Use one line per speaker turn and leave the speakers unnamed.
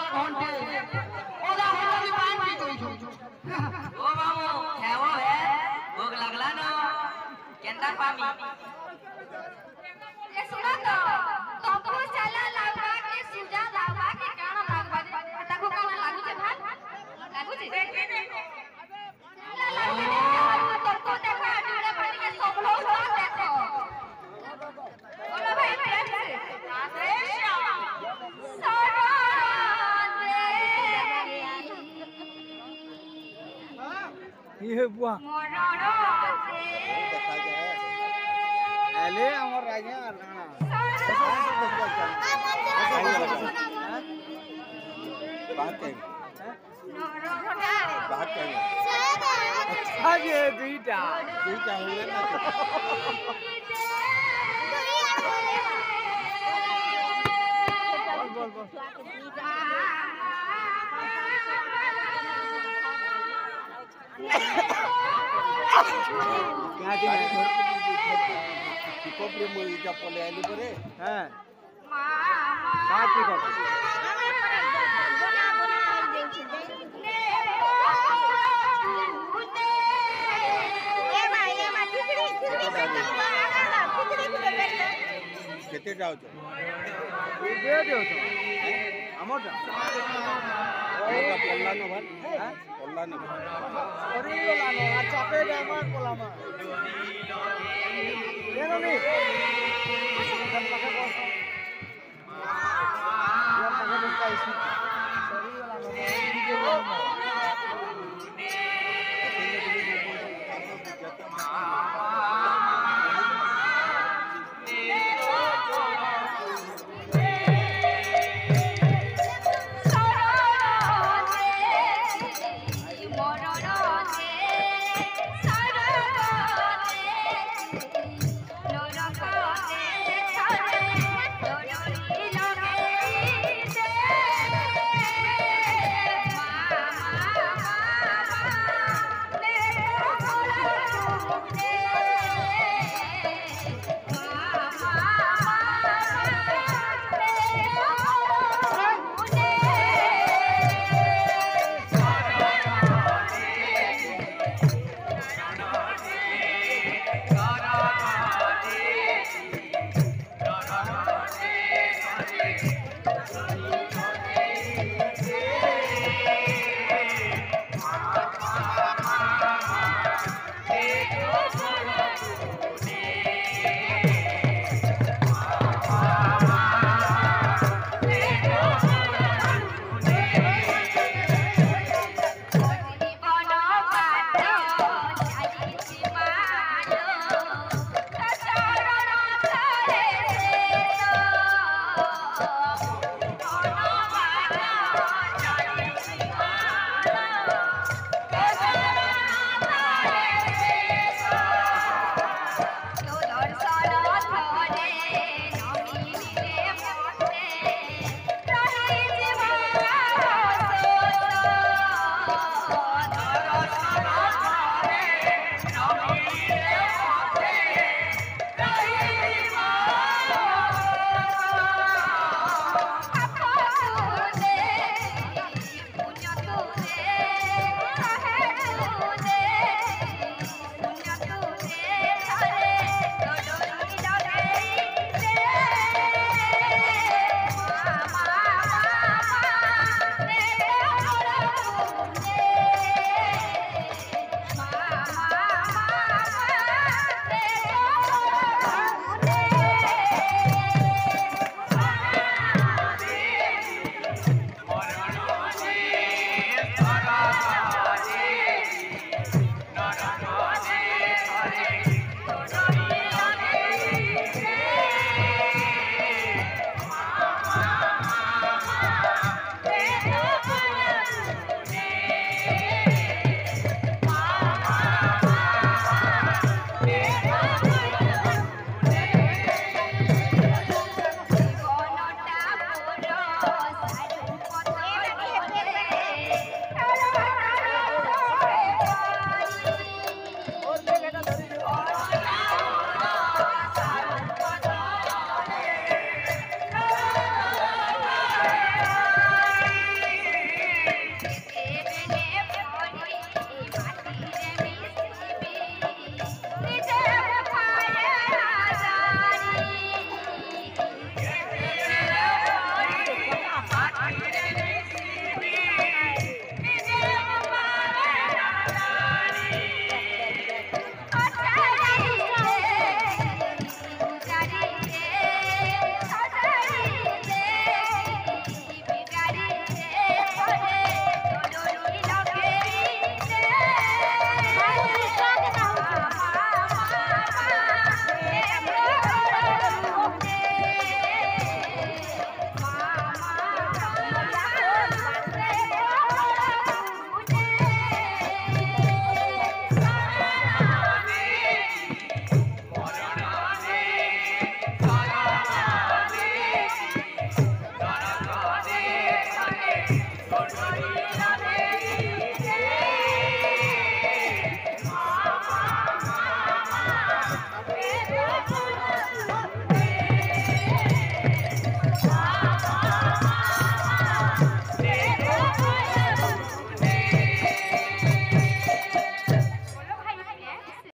घंटे ओदा हम भी पान पी गई छु ओ बाबू खाओ है भूख लगला न केंदा पामी
ए सुनो तो तुमको चला लागबा के सुजा लागबा के काना लागबा ताको काना लागु छे भात लागु छे देखी देखो तो देखो आडुड़ा पानी के सब लोग देखो बोलो भाई प्यार से
ये बुआ एले हमर राजा ना बात है बात है अच्छा ये दुईटा हुए ना बोल बोल क्या दिन कोपली मुई का पले आली परे हां का की को केते जाउ छ दे देउ छ हमरटा ओका पल्ला न भात हां पल्ला न अरे पल्ला न चापे गए मार पल्ला मा देनो नी सब पके बस यार पके बस